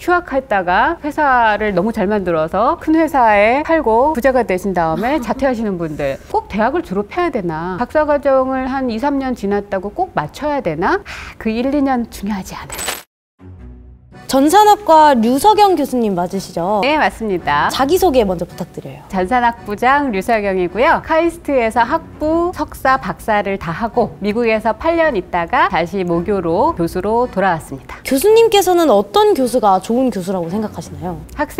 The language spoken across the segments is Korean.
휴학했다가 회사를 너무 잘 만들어서 큰 회사에 팔고 부자가 되신 다음에 자퇴하시는 분들, 꼭 대학을 졸업해야 되나? 박사과정을 한 2, 3년 지났다고 꼭 맞춰야 되나? 그 1, 2년 중요하지 않아요. 전산학과 류석영 교수님 맞으시죠? 네, 맞습니다. 자기소개 먼저 부탁드려요. 전산학부장 류석영이고요. 카이스트에서 학부, 석사, 박사를 다 하고 미국에서 8년 있다가 다시 모교로 교수로 돌아왔습니다. 교수님께서는 어떤 교수가 좋은 교수라고 생각하시나요?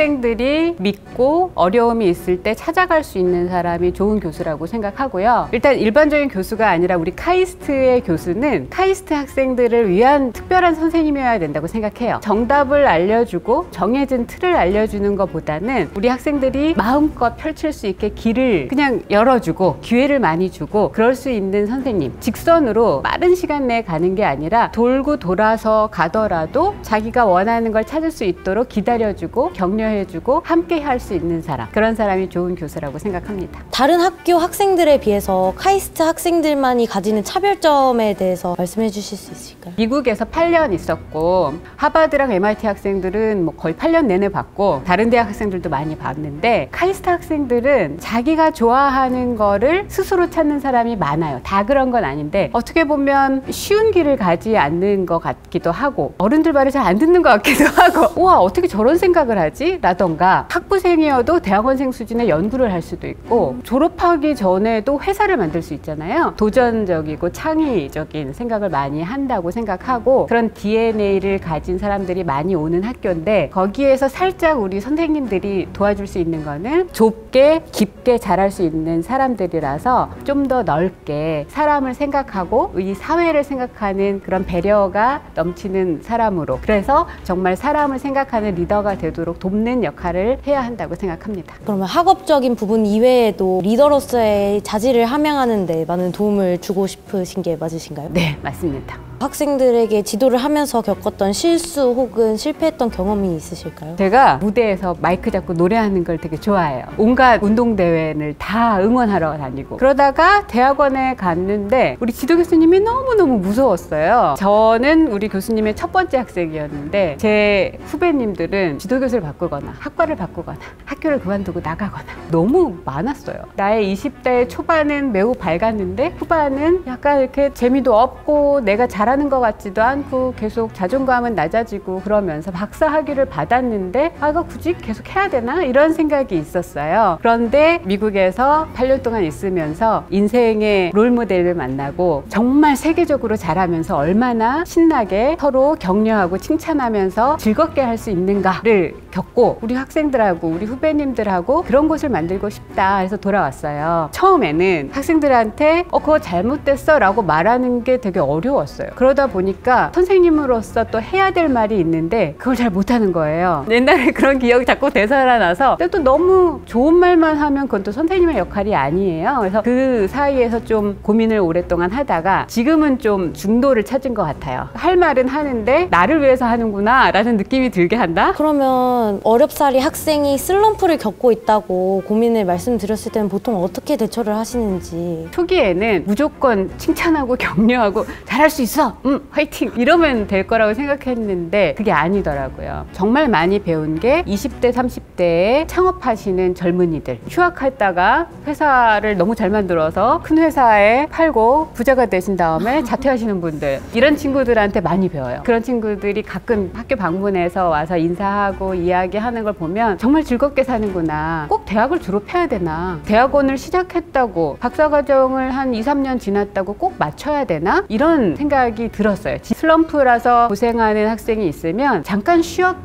학생들이 믿고 어려움이 있을 때 찾아갈 수 있는 사람이 좋은 교수라고 생각하고요. 일단 일반적인 교수가 아니라 우리 카이스트의 교수는 카이스트 학생들을 위한 특별한 선생님이어야 된다고 생각해요. 정답을 알려주고 정해진 틀을 알려주는 것보다는 우리 학생들이 마음껏 펼칠 수 있게 길을 그냥 열어주고 기회를 많이 주고 그럴 수 있는 선생님, 직선으로 빠른 시간 내에 가는 게 아니라 돌고 돌아서 가더라도 자기가 원하는 걸 찾을 수 있도록 기다려주고 격려해주고 함께 할 수 있는 사람, 그런 사람이 좋은 교수라고 생각합니다. 다른 학교 학생들에 비해서 카이스트 학생들만이 가지는 차별점에 대해서 말씀해 주실 수 있을까요? 미국에서 8년 있었고 하버드랑 MIT 학생들은 뭐 거의 8년 내내 봤고 다른 대학 학생들도 많이 봤는데 카이스트 학생들은 자기가 좋아하는 거를 스스로 찾는 사람이 많아요. 다 그런 건 아닌데 어떻게 보면 쉬운 길을 가지 않는 것 같기도 하고 어른들 말을 잘 안 듣는 것 같기도 하고 우와 어떻게 저런 생각을 하지? 라던가 학부생이어도 대학원생 수준의 연구를 할 수도 있고 졸업하기 전에도 회사를 만들 수 있잖아요. 도전적이고 창의적인 생각을 많이 한다고 생각하고 그런 DNA를 가진 사람들이 많이 오는 학교인데 거기에서 살짝 우리 선생님들이 도와줄 수 있는 거는 좁게 깊게 잘할 수 있는 사람들이라서 좀 더 넓게 사람을 생각하고 이 사회를 생각하는 그런 배려가 넘치는 사람으로, 그래서 정말 사람을 생각하는 리더가 되도록 돕는 역할을 해야 한다고 생각합니다. 그러면 학업적인 부분 이외에도 리더로서의 자질을 함양하는 데 많은 도움을 주고 싶으신 게 맞으신가요? 네, 맞습니다. 학생들에게 지도를 하면서 겪었던 실수 혹은 실패했던 경험이 있으실까요? 제가 무대에서 마이크 잡고 노래하는 걸 되게 좋아해요. 온갖 운동대회를 다 응원하러 다니고 그러다가 대학원에 갔는데 우리 지도 교수님이 너무너무 무서웠어요. 저는 우리 교수님의 첫 번째 학생이었는데 제 후배님들은 지도 교수를 바꾸거나 학과를 바꾸거나 학교를 그만두고 나가거나 너무 많았어요. 나의 20대 초반은 매우 밝았는데 후반은 약간 이렇게 재미도 없고 내가 잘하는 것 같지도 않고 계속 자존감은 낮아지고 그러면서 박사 학위를 받았는데 아 이거 굳이 계속 해야 되나? 이런 생각이 있었어요. 그런데 미국에서 8년 동안 있으면서 인생의 롤모델을 만나고 정말 세계적으로 잘하면서 얼마나 신나게 서로 격려하고 칭찬하면서 즐겁게 할 수 있는가를 겪고 우리 학생들하고 우리 후배님들하고 그런 곳을 만들고 싶다 해서 돌아왔어요. 처음에는 학생들한테 그거 잘못됐어 라고 말하는 게 되게 어려웠어요. 그러다 보니까 선생님으로서 또 해야 될 말이 있는데 그걸 잘 못하는 거예요. 옛날에 그런 기억이 자꾸 되살아나서 또 너무 좋은 말만 하면 그건 또 선생님의 역할이 아니에요. 그래서 그 사이에서 좀 고민을 오랫동안 하다가 지금은 좀 중도를 찾은 것 같아요. 할 말은 하는데 나를 위해서 하는구나 라는 느낌이 들게 한다? 그러면 어렵사리 학생이 슬럼프를 겪고 있다고 고민을 말씀드렸을 때는 보통 어떻게 대처를 하시는지. 초기에는 무조건 칭찬하고 격려하고 잘할 수 있어! 화이팅! 이러면 될 거라고 생각했는데 그게 아니더라고요. 정말 많이 배운 게 20대, 30대에 창업하시는 젊은이들, 휴학했다가 회사를 너무 잘 만들어서 큰 회사에 팔고 부자가 되신 다음에 자퇴하시는 분들, 이런 친구들한테 많이 배워요. 그런 친구들이 가끔 학교 방문해서 와서 인사하고 이야기하는 걸 보면 정말 즐겁게 사는구나. 꼭 대학을 졸업해야 되나? 대학원을 시작했다고 박사과정을 한 2, 3년 지났다고 꼭 맞춰야 되나? 이런 생각이 들었어요. 슬럼프라서 고생하는 학생이 있으면 잠깐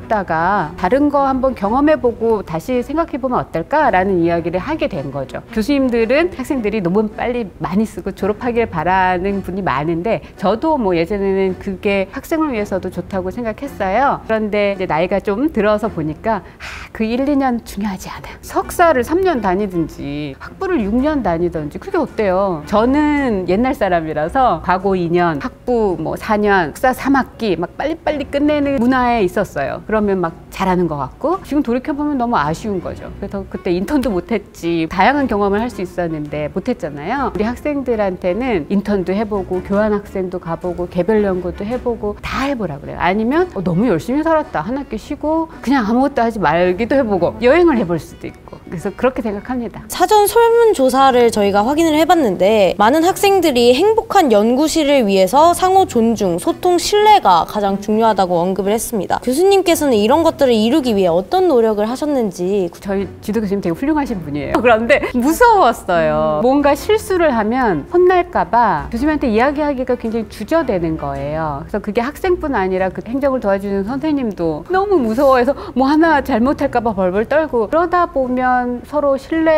쉬었다가 다른 거 한번 경험해보고 다시 생각해보면 어떨까라는 이야기를 하게 된 거죠. 교수님들은 학생들이 논문 빨리 많이 쓰고 졸업하길 바라는 분이 많은데 저도 뭐 예전에는 그게 학생을 위해서도 좋다고 생각했어요. 그런데 이제 나이가 좀 들어서 보니까 그 1, 2년 중요하지 않아요. 석사를 3년 다니든지 학부를 6년 다니든지 그게 어때요? 저는 옛날 사람이라서 과거 2년, 학부 뭐 4년, 석사 3학기 막 빨리빨리 끝내는 문화에 있었어요. 그러면 막 잘하는 것 같고 지금 돌이켜보면 너무 아쉬운 거죠. 그래서 그때 인턴도 못했지, 다양한 경험을 할 수 있었는데 못했잖아요. 우리 학생들한테는 인턴도 해보고 교환학생도 가보고 개별 연구도 해보고 다 해보라 그래요. 아니면 너무 열심히 살았다, 한 학기 쉬고 그냥 아무것도 하지 말기도 해보고 여행을 해볼 수도 있고, 그래서 그렇게 생각합니다. 사전 설문조사를 저희가 확인을 해봤는데 많은 학생들이 행복한 연구실을 위해서 상호 존중, 소통, 신뢰가 가장 중요하다고 언급을 했습니다. 교수님께서는 이런 것들을 이루기 위해 어떤 노력을 하셨는지. 저희 지도 교수님 되게 훌륭하신 분이에요. 그런데 무서웠어요. 뭔가 실수를 하면 혼날까봐 교수님한테 이야기하기가 굉장히 주저되는 거예요. 그래서 그게 학생뿐 아니라 그 행정을 도와주는 선생님도 너무 무서워해서 뭐 하나 잘못할까봐 벌벌 떨고, 그러다 보면 서로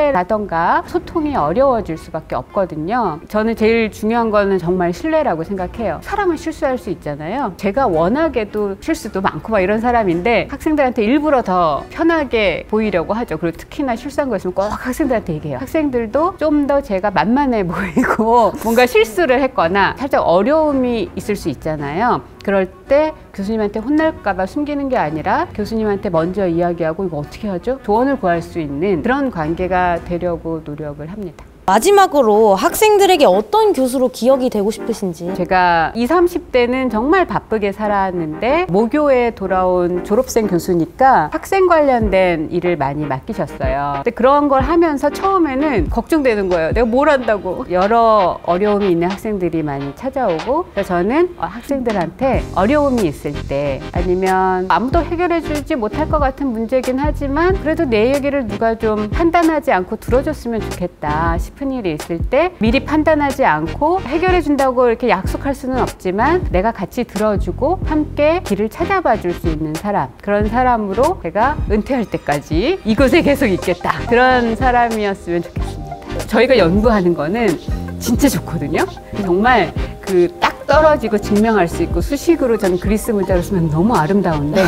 신뢰라던가 소통이 어려워질 수밖에 없거든요. 저는 제일 중요한 거는 정말 신뢰라고 생각해요. 사람은 실수할 수 있잖아요. 제가 워낙에도 실수도 많고 막 이런 사람인데 학생들한테 일부러 더 편하게 보이려고 하죠. 그리고 특히나 실수한 거 있으면 꼭 학생들한테 얘기해요. 학생들도 좀 더 제가 만만해 보이고 뭔가 실수를 했거나 살짝 어려움이 있을 수 있잖아요. 그럴 때 교수님한테 혼날까봐 숨기는 게 아니라 교수님한테 먼저 이야기하고 이거 어떻게 하죠? 조언을 구할 수 있는 그런 관계가 되려고 노력을 합니다. 마지막으로 학생들에게 어떤 교수로 기억이 되고 싶으신지. 제가 20, 30대는 정말 바쁘게 살았는데 모교에 돌아온 졸업생 교수니까 학생 관련된 일을 많이 맡기셨어요. 근데 그런 걸 하면서 처음에는 걱정되는 거예요. 내가 뭘 한다고. 여러 어려움이 있는 학생들이 많이 찾아오고, 그래서 저는 학생들한테 어려움이 있을 때 아니면 아무도 해결해 주지 못할 것 같은 문제긴 하지만 그래도 내 얘기를 누가 좀 판단하지 않고 들어줬으면 좋겠다 싶은 일이 있을 때 미리 판단하지 않고 해결해 준다고 이렇게 약속할 수는 없지만 내가 같이 들어주고 함께 길을 찾아봐 줄 수 있는 사람, 그런 사람으로 제가 은퇴할 때까지 이곳에 계속 있겠다, 그런 사람이었으면 좋겠습니다. 저희가 연구하는 거는 진짜 좋거든요. 정말 그 딱 떨어지고 증명할 수 있고 수식으로 저는 그리스 문자로 쓰면 너무 아름다운데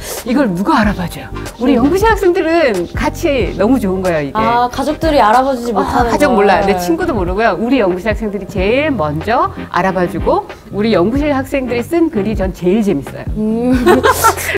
이걸 누가 알아봐줘요? 우리 연구실 학생들은 같이 너무 좋은 거예요, 이게. 아, 가족들이 알아봐주지 못하는 가족 걸. 몰라요. 내 친구도 모르고요. 우리 연구실 학생들이 제일 먼저 알아봐주고 우리 연구실 학생들이 쓴 글이 전 제일 재밌어요.